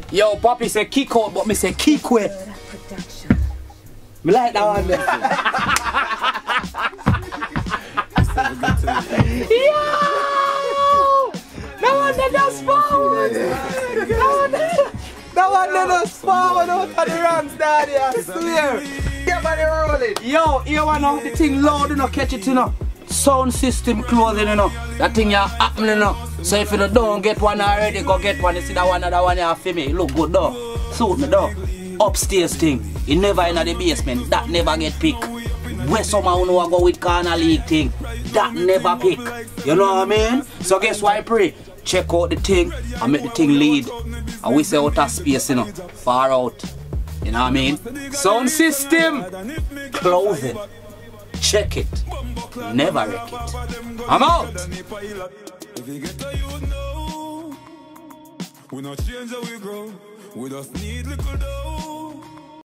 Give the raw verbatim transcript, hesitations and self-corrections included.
Yo, Poppy say kick out, but me say kick way. Me like that one. Yo! That one that does forward. That one that one that does forward out of the Rams, daddy. I swear. Get body rolling. Yo, you wanna the thing loud, you know, catch it, you know. Sound system closing, you know. That thing you happening, you know. So if you don't get one already, go get one. You see that one, that one you have for me. Look good though. Suit me though. Upstairs thing. It never in the basement. That never get picked. Where someone who go with corner league thing. That never pick. You know what I mean? So guess what I pray? Check out the thing and make the thing lead. And we say out of space, you know. Far out. You know what I mean? Sound system. Closing. Check it. Never wreck it. I'm out. If you get a you know, we not change how we grow. We just need little dough.